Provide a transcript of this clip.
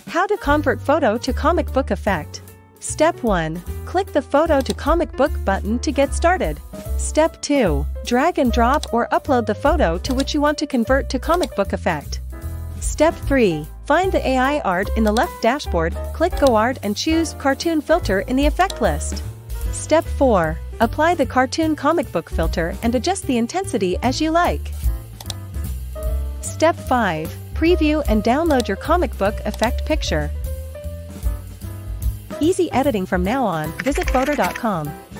How to convert photo to comic book effect. Step 1. Click the Photo to Comic Book button to get started. Step 2. Drag and drop or upload the photo to which you want to convert to comic book effect. Step 3. Find the AI art in the left dashboard, click Go Art and choose Cartoon Filter in the effect list. Step 4. Apply the cartoon comic book filter and adjust the intensity as you like. Step 5. Preview and download your comic book effect picture. Easy editing from now on. Visit Fotor.com.